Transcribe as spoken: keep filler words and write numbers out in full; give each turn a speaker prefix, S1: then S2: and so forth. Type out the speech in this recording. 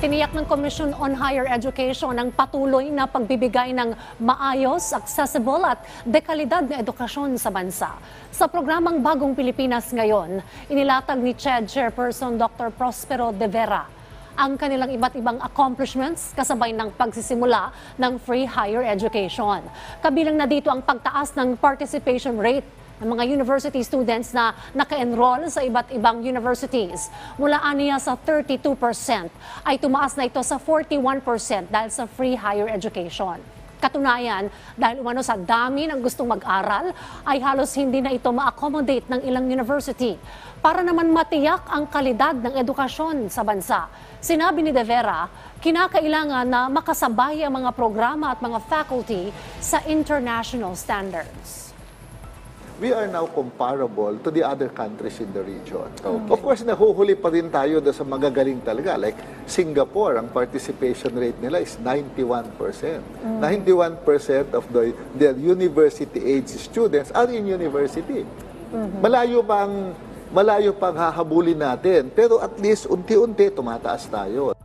S1: Tiniyak ng Commission on Higher Education ang patuloy na pagbibigay ng maayos, accessible at dekalidad na edukasyon sa bansa. Sa programang Bagong Pilipinas ngayon, inilatag ni C H E D Chairperson Doctor Prospero De Vera ang kanilang iba't ibang accomplishments kasabay ng pagsisimula ng free higher education. Kabilang na dito ang pagtaas ng participation rate ng mga university students na naka-enroll sa iba't ibang universities. Mula aniya sa thirty-two percent ay tumaas na ito sa forty-one percent dahil sa free higher education. Katunayan, dahil umano sa dami ng gustong mag-aral, ay halos hindi na ito ma-accommodate ng ilang university. Para naman matiyak ang kalidad ng edukasyon sa bansa, sinabi ni De Vera, kinakailangan na makasabay ang mga programa at mga faculty sa international standards.
S2: We are now comparable to the other countries in the region. Okay. Of course, nahuhuli pa rin tayo sa magagaling talaga. Like Singapore, ang participation rate nila is ninety-one percent. Mm. ninety-one percent of the, the university-age students are in university. Mm-hmm. Malayo pang malayo pang hahabulin natin, pero at least unti-unti tumataas tayo.